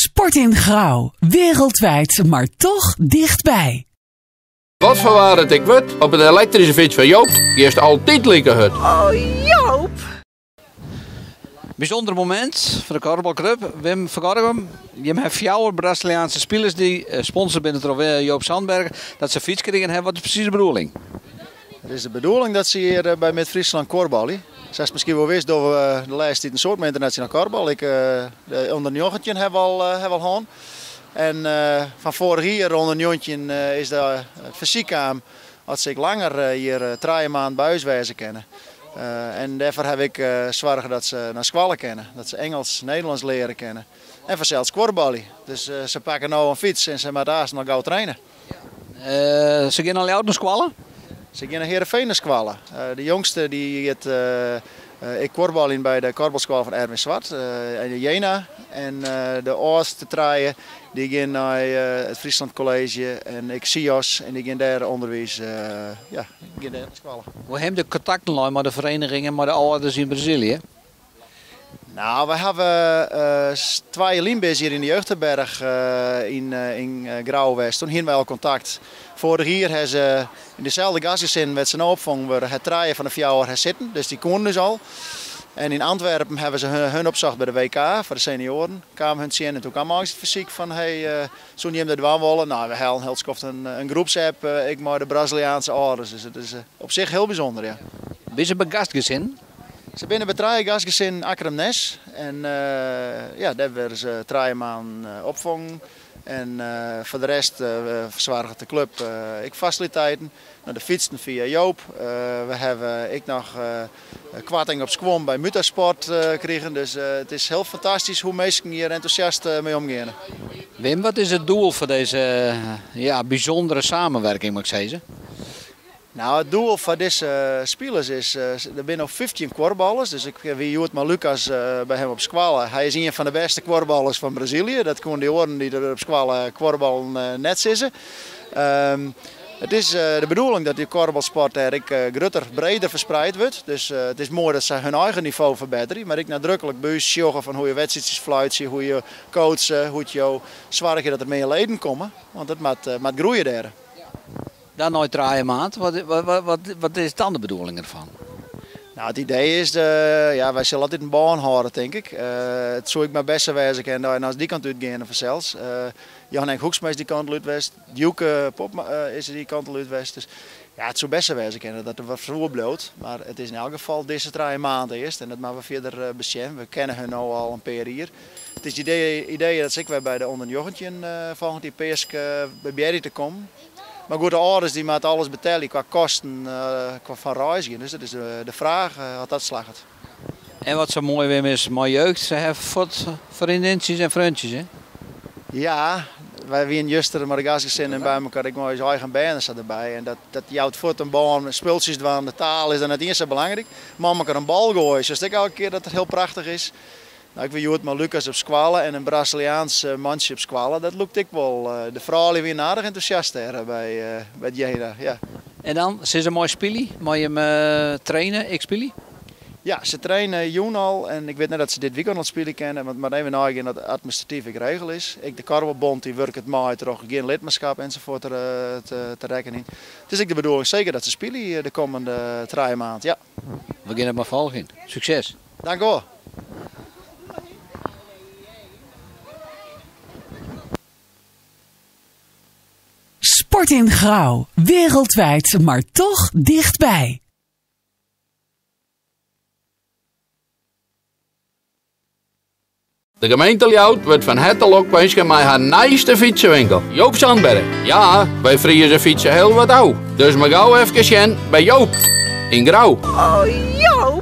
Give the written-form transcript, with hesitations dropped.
Sport in Grauw. Wereldwijd, maar toch dichtbij. Wat voor waar het ik word, op een elektrische fiets van Joop, eerst altijd lekker hut. Oh, Joop! Bijzonder moment voor de korfbalclub. Wim Verkorgem. Je hebt 4 Braziliaanse spelers die sponsor binnen het Joop Sandberg. Dat ze fiets kregen hebben. Wat is precies de bedoeling? Het is de bedoeling dat ze hier bij Mid-Friesland korfballen. Ze is misschien wel wist dat we de laatste tijd een soort met internationaal korfbal. De onder 19 hebben we al gehad. En van vorig jaar onder 19 is het fysiek aan dat ze langer hier 3 maanden bij huis wezen kennen. En daarvoor heb ik zorgen dat ze naar scholen kennen, dat ze Engels, Nederlands leren kennen. En vanzelfs korfballen. Dus ze pakken nu een fiets en ze moeten daar nog gauw trainen. Ze gaan al naar scholen? Ze gaan naar Heerenveen naar scholen. De jongste die het ik korfbal in bij de korfbalschool van Erwin Zwart in Jena. En de oudste draaien die gaan naar het Friesland College en ik SIOS en die gaan daar onderwijs gaan daar naar scholen. Hoe hebben de contacten met de verenigingen, met de ouders in Brazilië? Nou, we hebben 2 limbes hier in de Jeugdherberg in Grauw-West. Toen hadden we al contact. Vorig jaar hebben ze in dezelfde gastgezin met zijn opvang het draaien van de 4 jaar zitten. Dus die konden dus al. En in Antwerpen hebben ze hun opzocht bij de WK voor de senioren. Kwamen hun zien en toen kwam het fysiek van zo'n je dat wel willen. Nou, we hebben heel skoft een groepsapp, ik maar de Braziliaanse ouders. Dus het is op zich heel bijzonder, ja. Ben je bij gastgezin? Ze binnen bij 3 gastgezin Akkeramnes. En daar hebben ze 3 maanden opvang. En voor de rest verzorgt de club ik faciliteiten. De fietsen via Joop. We hebben nog kwarting op squam bij Mutasport gekregen. Dus het is heel fantastisch hoe mensen hier enthousiast mee omgaan. Wim, wat is het doel voor deze bijzondere samenwerking, moet ik zeggen? Nou, het doel van deze spelers is, er zijn nog 15 korfballers. Dus ik wie Joert maar Lucas bij hem op squallen. Hij is een van de beste korfballers van Brazilië. Dat kon die horen die er op squallen korfballen net zitten. Het is de bedoeling dat die korfbalsport groter, breder verspreid wordt. Dus het is mooi dat ze hun eigen niveau verbeteren. Maar ik nadrukkelijk bij zorgen van hoe je wedstrijdjes fluit, hoe je coachen, hoe je zorgt dat er meer leden komen. Want het moet groeien daar. Dan nooit draaien maand. Wat is dan de bedoeling ervan? Nou, het idee is, wij zullen altijd een baan houden, denk ik. Het zou ik maar best wezen en als die kant uitgaan vanzelfs. Jan-Henk Hoeksmees die kant uit-west, Djoeke Pop is die kant uit-west. Dus ja, het zou best wezen dat er wat vroeger bloot. Maar het is in elk geval deze 3 maanden eerst en dat maken we verder beschermen. We kennen hun nu al een paar hier. Het is het idee dat ik weer bij de onder 19 volgend die PSK bij Berry te komen. Maar goed, de ouders die moeten alles betalen qua kosten van reizen. Dus dat is de vraag wat dat slaagt. En wat zo mooi weer is, mijn jeugd, ze hebben vriendinnetjes en vriendjes, hè? Ja, wij zijn juster maar de gastgezin en bij elkaar. Ik moet je eigen benen erbij. En dat jouw voet een bal, spultjes aan de taal is dan het eerste belangrijk. Maar elkaar een bal gooien, dus ik elke keer dat het heel prachtig is. Nou, ik weet Joert maar Lucas op squallen en een Braziliaans mansje op squallen. Dat lukt ik wel. De vrouwen weer aardig enthousiast bij Jena. Ja. En dan, ze is een mooi spelen? Moet je hem trainen, ik-spelen? Ja, ze trainen Joen al en ik weet net dat ze dit weekend al spelen kennen. Want maar even nagaan dat het administratief regel is. Ik de Korfbalbond die werkt het maar toch geen lidmaatschap enzovoort te rekening. Het is ik de bedoeling zeker dat ze spelen de komende 3 maanden. Ja. We gaan het maar volgen. Succes. Dank u wel. Sport in Grauw. Wereldwijd, maar toch dichtbij. De gemeente Ljout wordt van harte lokwenschen met haar nieuwste fietsenwinkel. Joop Sandberg. Ja, wij Friese fietsen heel wat oud. Dus maar gauw even bij Joop in Grauw. Oh, Joop!